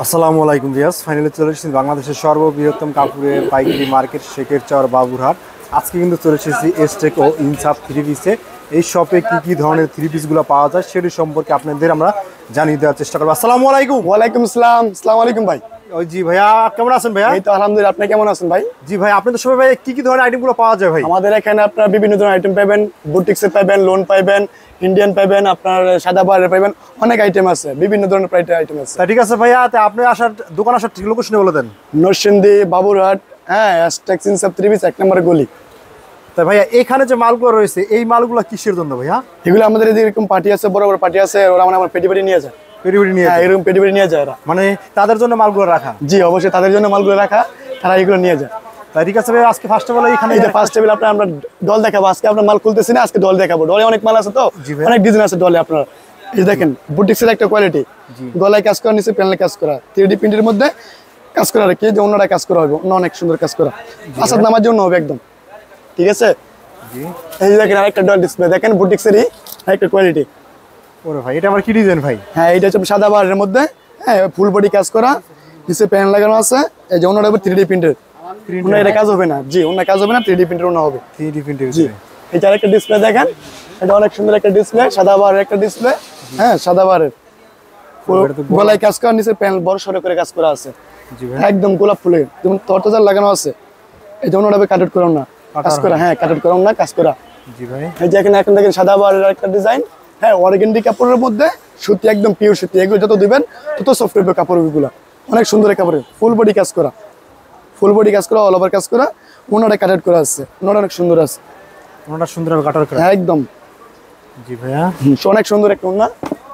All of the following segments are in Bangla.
আসসালামু আলাইকুম ভিউয়ার্স, ফাইনালি চলে এসেছি বাংলাদেশের সর্ববৃহত্তম কাপড়ের পাইকারি মার্কেট শেখের চর বাবুরহাট। আজকে কিন্তু চলে এসেছি এসটেক ও ইনসাফ থ্রি পিসে। এই শপে কি ধরনের থ্রি পিসগুলো পাওয়া যায় সেটি সম্পর্কে আপনাদের আমরা জানিয়ে দেওয়ার চেষ্টা করবো। আসসালামু আলাইকুম। ওয়ালাইকুম আসসালাম। আসসালামু আলাইকুম ভাই। ওই জি ভাইয়া, কেমন আছেন ভাইয়া? এই তো আলহামদুলিল্লাহ, আপনি কেমন আছেন ভাই? জি ভাই, আপনাদের সবাই ভাই কি ধরনের আইটেমগুলো পাওয়া যায় ভাই? আমাদের এখানে আপনার বিভিন্ন ধরনের আইটেম পাবেন, বুটিক্সে পাবেন, লোন পাবেন, ইন্ডিয়ান পাবেন, আপনার সাদা বাহারের পাবেন, অনেক আইটেম আছে, বিভিন্ন ধরনের আইটেম আছে। ঠিক আছে ভাইয়া, আপনি দোকান আসার ঠিক লোকেশনে বলে দেন। নরসিংদী বাবুরহাট, হ্যাঁ, এসটেক ইনসাফ থ্রি পিস 1 নম্বর গলি। তা ভাইয়া এখানে যে মালগুলো রয়েছে এই মালগুলো কিসের জন্য ভাইয়া? এগুলো আমাদের এরকম পার্টি আছে, বড় বড় পার্টি আছে, ওরা মানে আমার পেটি নিয়ে যায়। এরকম পেটি নিয়ে যায় ওরা, মানে তাদের জন্য মালগুলো রাখা? জি অবশ্যই, তাদের জন্য মালগুলো রাখা, তারা এগুলো নিয়ে যায়। তাই ঠিক আছে ভাই, আজকে ফার্স্ট অফ অল এখানে ফার্স্ট টেবিল আমরা ডল দেখাবো। আজকে আপনার মাল খুলতেছি না, আজকে ডল দেখাবো। ডলে অনেক মাল আছে, তো অনেক ডিজাইন আছে ডলে। আপনার এই দেখেন বুটিক্সের একটা কোয়ালিটি, গলায় কাজ করা, নিচে প্যানেলে কাজ করা, 3D প্রিন্টের মধ্যে কাজ করা, আর কি যে অন্যরা কাজ করা হবে, অনেক সুন্দর কাজ করা, আসাদ নামার জন্য হবে একদম। ঠিক আছে, এই যে দেখেন আরেকটা ডল ডিসপ্লে, দেখেন বুটিক্সেরই আরেকটা কোয়ালিটি। ওরে ভাই, এটা আবার কি ডিজাইন ভাই? হ্যাঁ, এটা হচ্ছে সাদা বাহারের মধ্যে, হ্যাঁ, ফুল বডি কাজ করা, নিচে প্যানেল লাগানো আছে। এই যে অন্যটা হবে 3D প্রিন্টের, ওনা এটা কাজ হবে না। জি, ওনা কাজ হবে না, 3D প্রিন্টার ওনা হবে। 3D প্রিন্টের। জি, এটা আরেকটা ডিসপ্লে দেখেন, এটা অনেক সুন্দর একটা ডিসপ্লে, সাদা বাহারের একটা ডিসপ্লে। হ্যাঁ, সাদা বাহারের গলায় কাজ করা, নিচে প্যানেল বড় সরো করে কাজ করা আছে, একদম গোলাপ ফুলের যেমন তরতাজা লাগানো আছে। এই যে ওনাটা কাটেড করো না কাজ করা, হ্যাঁ কাটেড করো না কাজ করা। জি ভাই, এই যে এখানে এখন দেখেন সাদা বাহারের একটা ডিজাইন, হ্যাঁ, অর্গানডি কাপড়ের মধ্যে সুতি, একদম পিওর সুতি। এগুলো যত দিবেন তত সফট হবে কাপড়গুলো, অনেক সুন্দর কাপড়, ফুল বডি কাজ করা, ফুল বডি কাজ করা, অল ওভার কাজ করা, ওনাটা কাটেড করা আছে, ওনাটা অনেক সুন্দর আছে, ওনাটা সুন্দরভাবে কাটার করা একদম। জি ভাইয়া, অনেক সুন্দর একটা ওনা।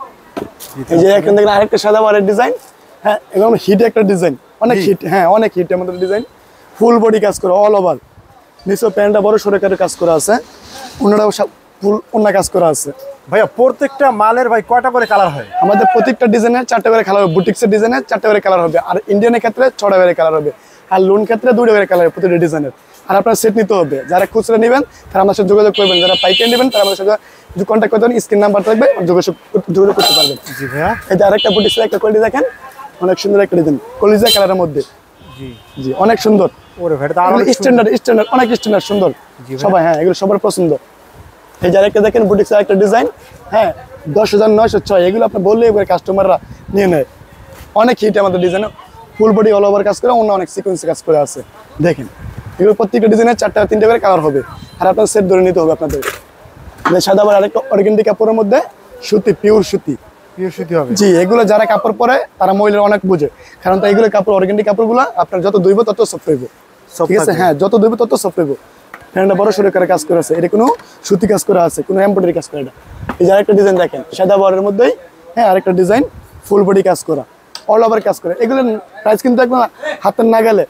এই যে এখানে দেখেন আরেকটা সাদা বাহারের ডিজাইন, হ্যাঁ, একদম হিট একটা ডিজাইন, অনেক হিট, হ্যাঁ অনেক হিট আমাদের ডিজাইন। ফুল বডি কাজ করা, অল ওভার, নিচে প্যান্টটা বড় সরে করে কাজ করা আছে, ওনাটাও ফুল ওনা কাজ করা আছে। ভাইয়া প্রত্যেকটা মালের ভাই কয়টা করে কালার হয়? আমাদের প্রত্যেকটা ডিজাইনের 4টা করে কালার হবে, বুটিক্সের ডিজাইনের 4টা করে কালার হবে, আর ইন্ডিয়ানের ক্ষেত্রে 6টা করে কালার হবে, আর লোন ক্ষেত্রে 2টা করে কালার হবে প্রতিটা ডিজাইনের। আর আপনার সেট নিতে হবে, যারা খুচরা নেবেন তারা আমাদের সাথে যোগাযোগ করবেন, যারা পাইকারি নেবেন তারা আমাদের সাথে কন্ট্যাক্ট করতে পারেন, স্ক্রিন নাম্বার থাকবে, যোগাযোগ করতে পারবেন। জি ভাইয়া, এই যে আরেকটা বুটিক্সের একটা কোয়ালিটি দেখেন, অনেক সুন্দর একটা ডিজাইন, কলিজা কালারের মধ্যে। জি জি, অনেক সুন্দর। ওরে ভাই, এটা আরো স্ট্যান্ডার্ড, অনেক স্ট্যান্ডার্ড, সুন্দর সবাই, হ্যাঁ এগুলো সবার পছন্দ। এই যে আরেকটা দেখেন বুটিক্সের একটা ডিজাইন, হ্যাঁ 10,906, এগুলো আপনি বললে এবার কাস্টমাররা নিয়ে নেয়, অনেক হিট আমাদের ডিজাইনে, ফুল বডি অল ওভার কাজ করে, অন্য অনেক সিকোয়েন্সে কাজ করে আছে। দেখেন এগুলো প্রত্যেকটা ডিজাইনের 4টা 3টা করে কালার হবে, আর আপনার সেট ধরে নিতে হবে আপনাদের। সাদা বাহার আরেকটা অর্গানডি কাপড়ের মধ্যে সুতি, পিওর সুতি, পিওর সুতি হবে। জি, এগুলো যারা কাপড় পরে তারা মহিলারা অনেক বুঝে, কারণ তাই এগুলো কাপড় অর্গানডি কাপড়গুলো আপনার যত ধুইব তত সফট হইব। ঠিক আছে, হ্যাঁ যত ধুইব তত সফট হইব। ফ্যানটা বড় সরে করে কাজ করা আছে, এটা কোনো সুতি কাজ করা আছে, কোনো এমব্রয়ডারি কাজ করা। এটা এই যে আরেকটা ডিজাইন দেখেন সাদা বাহারের মধ্যেই, হ্যাঁ আরেকটা ডিজাইন ফুল বডি কাজ করা, অল ওভার কাজ করা। এগুলো প্রাইস কিন্তু একদম হাতের না গেলে,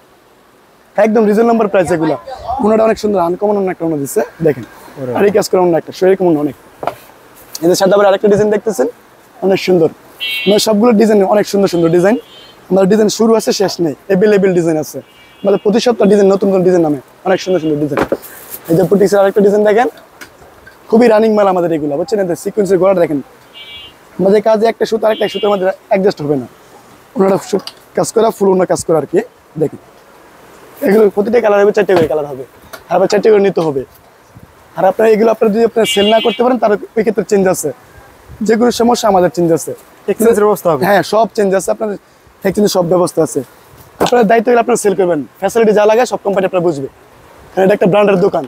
একদম রিজনেবল প্রাইস। এগুলো ওনাটা অনেক সুন্দর, আনকমন একটা ওনা দিচ্ছে, দেখেন আর এই কাজ করা ওনা একটা শরীর কমন অনেক। এই যে সাদা বাহারের আরেকটা ডিজাইন দেখতেছেন, অনেক সুন্দর, মানে সবগুলো ডিজাইন অনেক সুন্দর সুন্দর ডিজাইন। আমাদের ডিজাইন শুরু আছে শেষ নেই, অ্যাভেলেবেল ডিজাইন আছে, মানে প্রতি সপ্তাহ ডিজাইন, নতুন নতুন ডিজাইন নামে, অনেক সুন্দর সুন্দর ডিজাইন। এই যে বুটিক্সের আরেকটা ডিজাইন দেখেন, খুবই রানিং মাল আমাদের এগুলো, বুঝছেন? এদের সিকোয়েন্সের গোড়াটা দেখেন, আমাদের কাজে একটা সুতো আরেকটা সুতোর মধ্যে অ্যাডজাস্ট হবে না, ওনারা কাজ করা, ফুল ওনার কাজ করা আর কি। দেখেন এগুলো প্রতিটা কালার হবে, 4টে করে কালার হবে, আর আবার 4টে করে নিতে হবে। আর আপনার এগুলো আপনার যদি আপনার সেল না করতে পারেন তার ওই ক্ষেত্রে চেঞ্জ আছে, যেগুলো সমস্যা আমাদের চেঞ্জ আছে, এক্সচেঞ্জের ব্যবস্থা হবে, হ্যাঁ সব চেঞ্জ আছে, আপনার এক্সচেঞ্জের সব ব্যবস্থা আছে। আপনার দায়িত্ব হলে আপনার সেল করবেন, ফ্যাসিলিটি যা লাগে সব কোম্পানি আপনার বুঝবে, কারণ এটা একটা ব্র্যান্ডের দোকান।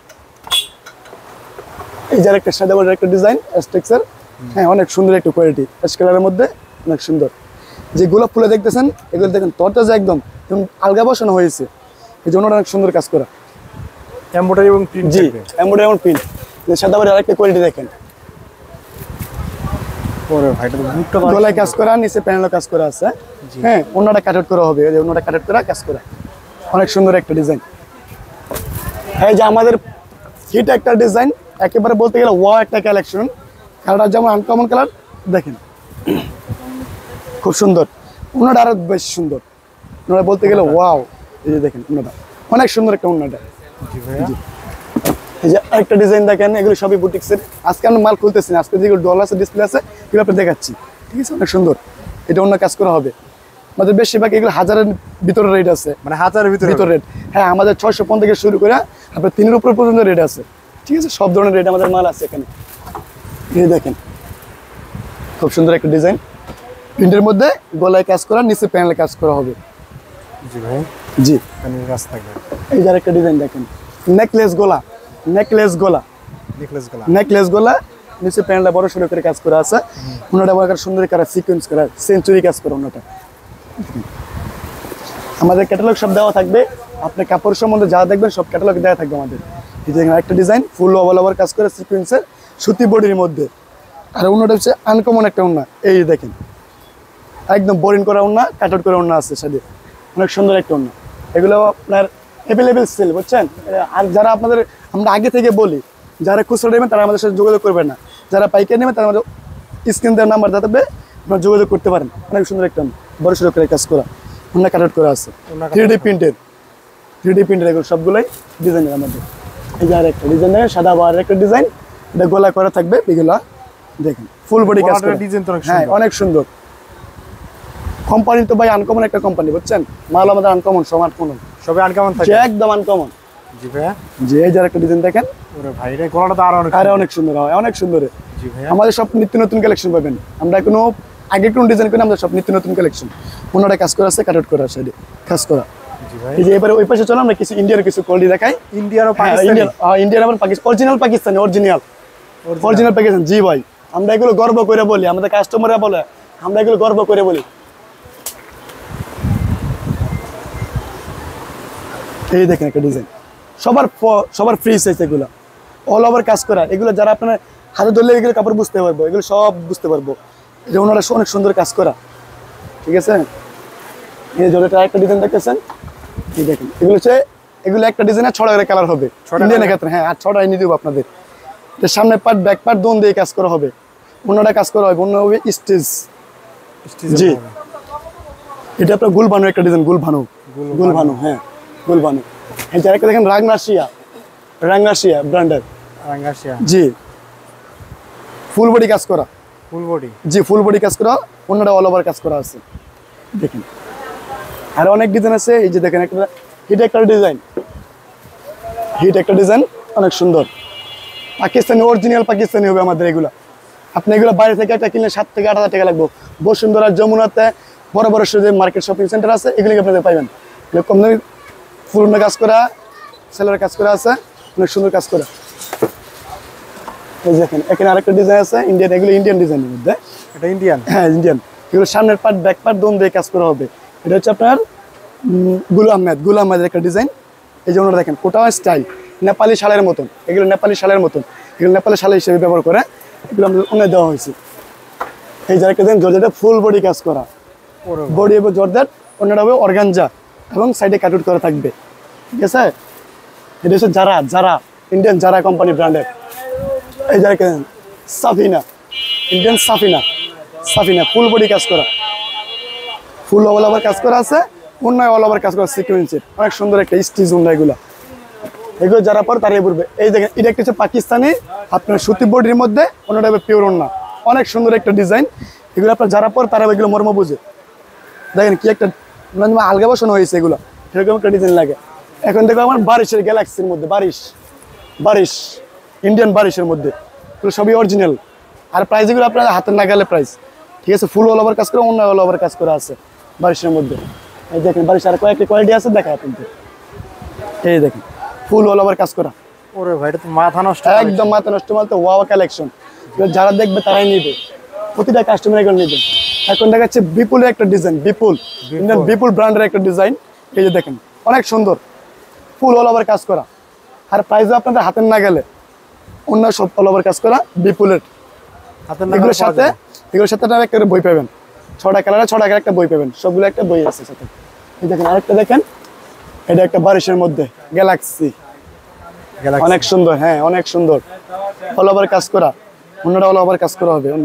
এই যে একটা সাদা বাহারের একটা ডিজাইন এসটেক্সের, হ্যাঁ অনেক সুন্দর একটা কোয়ালিটি, অ্যাশ কালারের মধ্যে অনেক সুন্দর। যে গোলাপ ফুলে দেখতেছেন এগুলো দেখেন তরতাজা, একদম আলগা বসানো হয়েছে, এই জন্য অনেক সুন্দর কাজ করা, এমব্রয়ডারি এবং প্রিন্ট। জি, এমব্রয়ডারি এবং প্রিন্ট। সাদা বাহারের আরেকটা কোয়ালিটি দেখেন, ওরে ভাই, এটা বুটটা গলায় কাজ করা, নিচে প্যানেলে কাজ করা আছে, হ্যাঁ ওনাটা কাটেড করা হবে, এই যে ওনাটা কাটেড করা কাজ করা, অনেক সুন্দর একটা ডিজাইন। এই যে আমাদের হিট একটা ডিজাইন, একেবারে বলতে গেলে ওয়াও একটা কালেকশন, কালারটা যেমন আনকমন কালার, দেখেন খুব সুন্দর, ওনাটা আরো বেশ সুন্দর, ওনাটা বলতে গেলে ওয়াও। এই যে দেখেন ওনাটা অনেক সুন্দর একটা ওনাটা। এই যে আরেকটা ডিজাইন দেখেন, এগুলো সবই বুটিক্সের। আজকে আমরা মাল খুলতেছি না, আজকে যেগুলো ডল আছে, ডিসপ্লে আছে, এগুলো আপনার দেখাচ্ছি। ঠিক আছে, অনেক সুন্দর, এটা অন্য কাজ করা হবে। আমাদের বেশিরভাগ এগুলো 1000-এর ভিতরে রেট আছে, মানে 1000-এর ভিতরে রেট। হ্যাঁ, আমাদের 650 থেকে শুরু করে আপনার 3-এর উপর পর্যন্ত রেট আছে, ঠিক আছে? সব ধরনের রেট আমাদের মাল আছে এখানে। এই দেখেন খুব সুন্দর একটা ডিজাইন, প্রিন্টের মধ্যে গলায় কাজ করা, নিচে প্যানেলে কাজ করা হবে। জি ভাই, জি প্যানেল কাজ থাকবে। এই যে আরেকটা ডিজাইন দেখেন, নেকলেস গলা, নিচে প্যানেলটা বড় সড়ো করে কাজ করা আছে, ওনাটা বড় করে সুন্দর করে সিকোয়েন্স করা, সেঞ্চুরি কাজ করা ওনাটা। আমাদের ক্যাটালগ সব দেওয়া থাকবে, আপনি কাপড় সম্বন্ধে যা দেখবেন সব ক্যাটালগ দেওয়া থাকবে আমাদের। এই যে একটা ডিজাইন ফুল অল ওভার কাজ করে সিকোয়েন্সের সুতি বডির মধ্যে, আর ওনাটা হচ্ছে আনকমন একটা ওনা। এই দেখেন একদম বোরিং করা ওনা, কাট আউট করা ওনা আছে সাথে, অনেক সুন্দর একটা ওনা। এগুলো আপনার অ্যাভেলেবেল সেল, বুঝছেন? আর যারা আপনাদের, আমরা আগে থেকে বলি, যারা খুচরা নেবেন তারা আমাদের সাথে যোগাযোগ করবেন না, যারা পাইকারি নেবেন তারা আমাদের স্ক্রিন দেওয়ার নাম্বার দেখাবে, আপনারা যোগাযোগ করতে পারেন। অনেক সুন্দর একটা বড় সড়ো করে কাজ করা, ওনা কাট আউট করা আছে, 3D প্রিন্টের এগুলো সবগুলোই ডিজাইনের আমাদের। এই যে আরেকটা ডিজাইন দেখেন, সাদা বা আরেকটা ডিজাইন, এটা গলা করা থাকবে, এগুলা দেখেন ফুল বডি কাজ করা, ডিজাইন তো হ্যাঁ অনেক সুন্দর। কোম্পানি তো ভাই আনকমন একটা কোম্পানি, বুঝছেন? মাল আমাদের আনকমন, সমাট কোন সবে আনকমন থাকে, একদম আনকমন। জি ভাইয়া, যে এই যে আরেকটা ডিজাইন দেখেন, ওরে ভাই রে গলাটা তো অনেক সুন্দর হয়, অনেক সুন্দর। জি ভাইয়া, আমাদের সব নিত্য নতুন কালেকশন পাবেন, আমরা কোনো আগে কোন ডিজাইন করি, আমরা সব নিত্য নতুন কালেকশন। ওনারা কাজ করা আছে, কাট আউট করা আছে, কাজ করা। জি ভাই, এই যে এবারে ওই পাশে চলো, আমরা কিছু ইন্ডিয়ার কিছু কোয়ালিটি দেখাই। ইন্ডিয়ান ও পাকিস্তানি, ইন্ডিয়ান আবার পাকিস্তান, অরিজিনাল পাকিস্তানি, অরিজিনাল পাকিস্তান। জি ভাই, আমরা এগুলো গর্ব করে বলি, আমাদের কাস্টমাররা বলে, আমরা এগুলো গর্ব করে বলি। এই দেখেন একটা ডিজাইন, সবার ফ্রি সাইজ, এগুলো অল ওভার কাজ করা। এগুলো যারা আপনার হাতে ধরলে এগুলো কাপড় বুঝতে পারবো, এগুলো সব বুঝতে পারবো। এই যে ওনারা অনেক সুন্দর কাজ করা, ঠিক আছে? এই যে একটা ডিজাইন দেখতেছেন, এই দেখেন এগুলো একটা ডিজাইনের 6টা করে কালার হবে ইন্ডিয়ানের ক্ষেত্রে। হ্যাঁ, আর 6টা এনে দেবো আপনাদের। এটা সামনে পার্ট, ব্যাক পার্ট দোন দিয়ে কাজ করা হবে, ওনারা কাজ করা হবে, অন্য হবে স্টেজ। জি, এটা আপনার গুলবানু একটা ডিজাইন, গুলবানু, হ্যাঁ গুলবানু। এই যে আরেকটা দেখেন, রাঙ্গাশিয়া ব্র্যান্ডের, জি ফুল বডি কাজ করা, জি ফুল বডি কাজ করা, অন্যটা অল ওভার কাজ করা আছে। দেখেন আর অনেক ডিজাইন আছে। এই যে দেখেন একটা হিট একটা ডিজাইন, অনেক সুন্দর, পাকিস্তানি, অরিজিনাল পাকিস্তানি হবে আমাদের এগুলা। আপনি এগুলো বাইরে থেকে একটা কিনলে 7 থেকে 8 হাজার টাকা লাগবে। বসুন্ধরা, যমুনাতে বড় বড় যে মার্কেট শপিং সেন্টার আছে, এগুলি আপনাদের পাইবেন। কম দামি ফুল কাজ করা, সেলের কাজ করা আছে, অনেক সুন্দর কাজ করা। এই দেখেন এখানে আরেকটা ডিজাইন আছে ইন্ডিয়ান, এগুলো ইন্ডিয়ান ডিজাইনের মধ্যে, এটা ইন্ডিয়ান, হ্যাঁ ইন্ডিয়ান। এগুলো সামনের পার্ট, ব্যাক পার্ট দোন দিয়ে কাজ করা হবে। এটা হচ্ছে আপনার গুল আহমেদের একটা ডিজাইন। এই যে ওনারা দেখেন কোটা স্টাইল, নেপালি শালের মতন, এগুলো নেপালি শালের মতন, এগুলো নেপালি শাল হিসেবে ব্যবহার করে, এগুলো আমাদের অনেক দেওয়া হয়েছে। এই যে একটা দেখেন জর্জেটে ফুল বডি কাজ করা, বডি এবং জর্জেট, অন্যটা হবে অর্গানজা এবং সাইডে কাটআউট করা থাকবে, ঠিক আছে? এটা হচ্ছে যারা ইন্ডিয়ান যারা কোম্পানি ব্র্যান্ডের। এই যে Safina, Indian Safina full body কাজ করা, ফুল অল ওভার কাজ করা আছে, অন্যায় অল ওভার কাজ করা সিকোয়েন্সের, অনেক সুন্দর একটা স্টিচ ওন্না। এগুলো যারা পর তারাই পড়বে। এই দেখেন এটা একটা হচ্ছে পাকিস্তানি আপনার সুতি বডির মধ্যে, অন্যটা হবে পিওর ওন্না, অনেক সুন্দর একটা ডিজাইন। এগুলো আপনার যারা পর তারা এগুলো মর্ম বুঝে। দেখেন কি একটা আলগা বসানো হয়েছে, এগুলো সেরকম একটা ডিজাইন লাগে। এখন দেখো আমার বারিশের গ্যালাক্সির মধ্যে, বারিশ ইন্ডিয়ান বারিশের মধ্যে, এগুলো সবই অরিজিনাল। আর প্রাইস এগুলো আপনার হাতের নাগালে প্রাইস, ঠিক আছে? ফুল অল ওভার কাজ করা, অন্য অল ওভার কাজ করা আছে বারিশের মধ্যে। এই দেখেন বারিশ আর কয়েকটি কোয়ালিটি আছে, দেখা আপনাদের। এই দেখেন ফুল অল ওভার কাজ করা, ওরে ভাই এটা তো মাথা নষ্ট, একদম মাথা নষ্ট মাল। তো ওয়াও কালেকশন, যারা দেখবে তারাই নিবে, প্রতিটা কাস্টমার এগুলো নিবে। এখন দেখাচ্ছে বিপুলের একটা ডিজাইন, বিপুল ব্র্যান্ডের একটা ডিজাইন। এই যে দেখেন অনেক সুন্দর, ফুল অল ওভার কাজ করা, আর প্রাইসও আপনাদের হাতের না গেলে, অন্য সব অল ওভার কাজ করা বিপুলের। এগুলোর সাথে আপনারা একটা বই পাবেন, 6টা কালারে 6 টাকার একটা বই পাবেন, সবগুলো একটা বই আছে সাথে। এই দেখেন আরেকটা দেখেন, এটা একটা বারিশের মধ্যে গ্যালাক্সি, অনেক সুন্দর, হ্যাঁ অনেক সুন্দর, অল ওভার কাজ করা, অন্যটা অল ওভার কাজ করা হবে অন্য।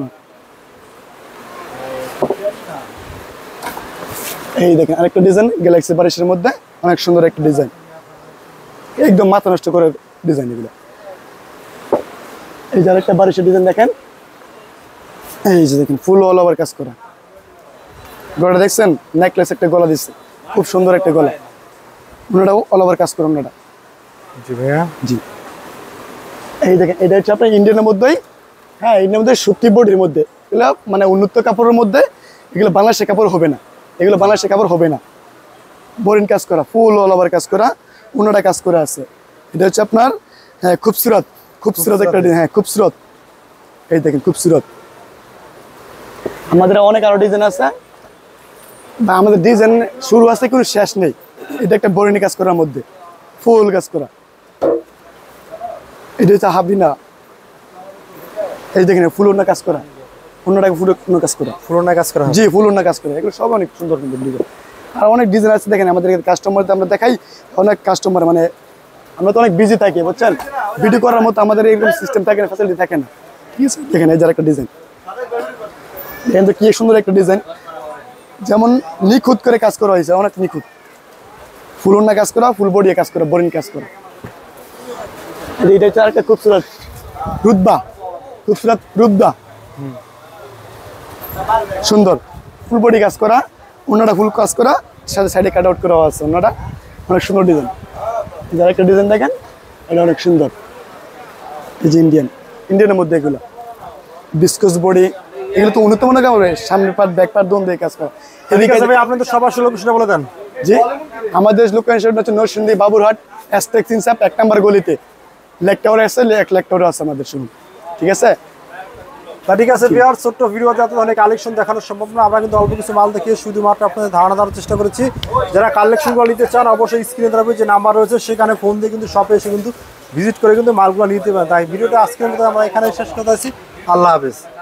এই দেখেন আরেকটা ডিজাইন গ্যালাক্সি বারিশের মধ্যে, অনেক সুন্দর একটা ডিজাইন, একদম মাথা নষ্ট করে ডিজাইন এগুলো। এই যে আরেকটা বারিশের ডিজাইন দেখেন, এই যে দেখেন ফুল অল ওভার কাজ করা, গলাটা দেখছেন, নেকলেস একটা গলা দিচ্ছে, খুব সুন্দর একটা গলা। ওনাটাও অল ওভার কাজ করে ওনাটা। জি ভাইয়া। জি, এই দেখেন এটা হচ্ছে আপনার ইন্ডিয়ানের মধ্যেই, হ্যাঁ ইন্ডিয়ার মধ্যে সুতি বডির মধ্যে, এগুলো মানে উন্নত কাপড়ের মধ্যে, এগুলো বাংলাদেশের কাপড় হবে না, এগুলো বাংলাদেশের কাপড় হবে না। বোরিং কাজ করা, ফুল অল ওভার কাজ করা, ওনাটা কাজ করে আছে। এটা হচ্ছে আপনার হ্যাঁ খুবসুরত, খুবসুরত একটা, হ্যাঁ খুবসুরত। এই দেখেন খুবসুরত। আমাদের অনেক আরো ডিজাইন আছে, বা আমাদের ডিজাইন শুরু আছে কোনো শেষ নেই। এটা একটা বোরিং কাজ করার মধ্যে, ফুল কাজ করা। এটা হচ্ছে হাবিনা, এই দেখেন ফুল ওনা কাজ করা, অন্যটাকে ফুল অন্য কাজ করা, ফুলনা কাজ করা। জি ফুল ওনা কাজ করা। এগুলো সব অনেক সুন্দর সুন্দর ডিজাইন। আর অনেক ডিজাইন আছে দেখেন আমাদের কাস্টমারদের আমরা দেখাই, অনেক কাস্টমার মানে আমরা তো অনেক বিজি থাকি বুঝছেন, ভিডিও করার মতো আমাদের এরকম সিস্টেম থাকে না, ফ্যাসিলিটি থাকে না। ঠিক আছে, দেখেন এই যার একটা ডিজাইন, দেখেন তো কি সুন্দর একটা ডিজাইন, যেমন নিখুঁত করে কাজ করা হয়েছে, অনেক নিখুঁত। ফুল ওনা কাজ করা, ফুল বডি কাজ করা, বোরিং কাজ করা। এটা হচ্ছে আরেকটা খুবসুরত রুতবা, খুবসুরত রুতবা, সুন্দর ফুল বডি কাজ করা, ওনাটা ফুল কাজ করা, সাথে সাইডে কাট আউট করা আছে। ওনাটা অনেক সুন্দর ডিজাইন, যার একটা ডিজাইন দেখেন, এটা অনেক সুন্দর। এই যে ইন্ডিয়ানের মধ্যে এগুলো বিস্কুস বডি, এগুলো তো উন্নত মানের কাপড়, সামনের পার্ট ব্যাক পার্ট দোন দিয়ে কাজ করা। এদিকে ভাই আপনি তো সবার লোকেশনটা বলে দেন। জি, আমাদের লোকেশন হচ্ছে নরসিংদী বাবুরহাট এস্টেক্স ইনসাপ 1 নম্বর গলিতে। লেক টাওয়ার আছে, লেক টাওয়ার আছে আমাদের শুনুন। ঠিক আছে, তা ঠিক আছে ভিউয়ার, ছোট্ট ভিডিওতে এত অনেক কালেকশন দেখানো সম্ভব না, আমরা কিন্তু অল্প কিছু মাল দেখিয়ে শুধুমাত্র আপনাদের ধারণা দেওয়ার চেষ্টা করেছি। যারা কালেকশনগুলো নিতে চান অবশ্যই স্ক্রিনে দেওয়া যে নাম্বার রয়েছে সেখানে ফোন দিয়ে কিন্তু শপে এসে কিন্তু ভিজিট করে কিন্তু মালগুলো নিতে পারেন। তাই ভিডিওটা আজকের মতো আমরা এখানে শেষ করতে আছি। আল্লাহ হাফেজ।